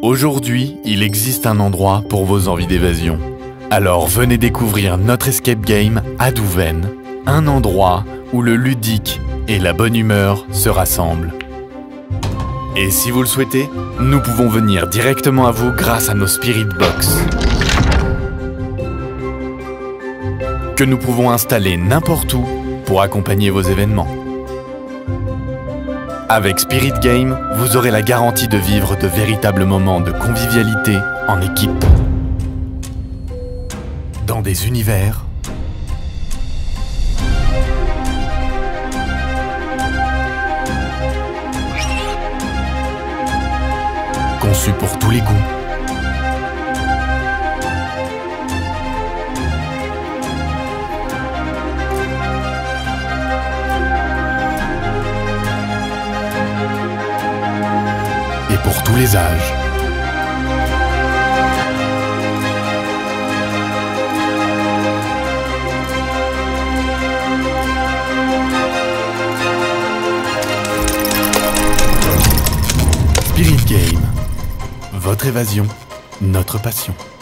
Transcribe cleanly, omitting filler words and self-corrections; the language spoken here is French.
Aujourd'hui, il existe un endroit pour vos envies d'évasion. Alors venez découvrir notre escape game à Douvaine, un endroit où le ludique et la bonne humeur se rassemblent. Et si vous le souhaitez, nous pouvons venir directement à vous grâce à nos Spirit Box, que nous pouvons installer n'importe où pour accompagner vos événements. Avec Spirit Game, vous aurez la garantie de vivre de véritables moments de convivialité en équipe, dans des univers conçus pour tous les goûts. Et pour tous les âges. Spirit Game, votre évasion, notre passion.